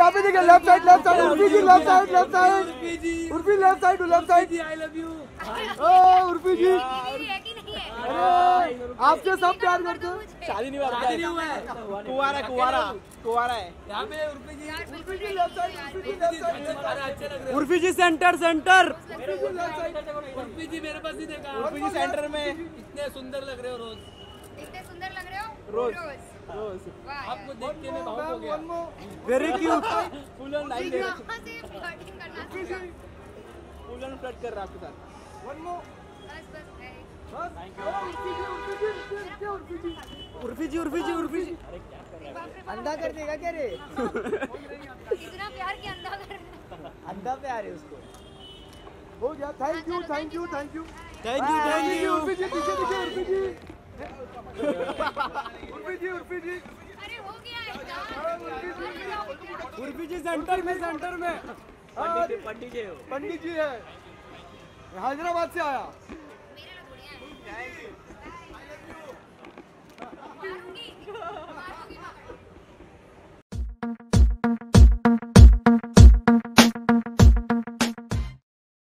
यहाँ पे देखिए left side Urfi ji left side Urfi left side I love you Urfi ji. आपसे सब प्यार करते हैं। शादी नहीं हुआ है, कुंवारा है यहाँ पे। Urfi ji left side Urfi ji centre Urfi ji मेरे पास ही देखा। उर्फी जी सेंटर में इतने सुंदर लग रहे हो रोज। रोज आपको देख के मैं भावुक हो गया। Very cute. Full on line full on flirt कर रहा आपके साथ। उर्फी जी अंधा कर देगा क्या रे? इतना प्यार कि अंधा कर अंधा प्यार है उसको। हो गया। थैंक यू उर्फी जी पीछे देखिए उर्फी जी अरे हो गया है उर्फी जी सेंटर में पंडित जी है, हैदराबाद से आया। मेरे लिए थोड़ी है।